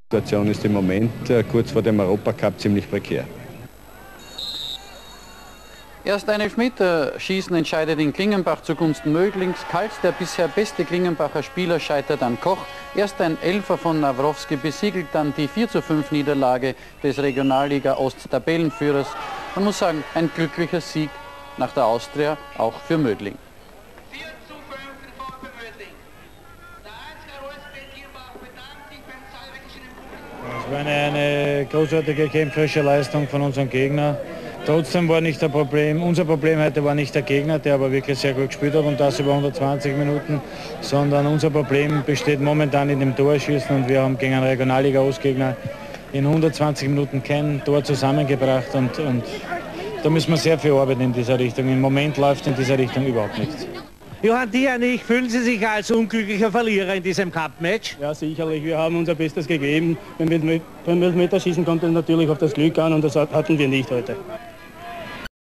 Die Situation ist im Moment kurz vor dem Europacup ziemlich prekär. Erst ein Elfmeterschießen entscheidet in Klingenbach zugunsten Möglings. Kalt, der bisher beste Klingenbacher Spieler, scheitert an Koch. Erst ein Elfer von Nawrowski besiegelt dann die 4:5 Niederlage des Regionalliga Ost Tabellenführers. Man muss sagen, ein glücklicher Sieg nach der Austria, auch für Mögling. 4:5 den VfB Mödling. Der ASK OSB Klingenbach bedankt sich beim zahlreichen Publikum. Es war eine großartige kämpferische Leistung von unserem Gegner. Trotzdem war nicht unser Problem heute war nicht der Gegner, der aber wirklich sehr gut gespielt hat und das über 120 Minuten, sondern unser Problem besteht momentan in dem Torschießen und wir haben gegen einen Regionalliga-Ostgegner in 120 Minuten kein Tor zusammengebracht und da müssen wir sehr viel arbeiten in dieser Richtung. Im Moment läuft in dieser Richtung überhaupt nichts. Johann Dianich, fühlen Sie sich als unglücklicher Verlierer in diesem Cup-Match? Ja, sicherlich. Wir haben unser Bestes gegeben. Beim Elfmeterschießen kommt es natürlich auf das Glück an und das hatten wir nicht heute.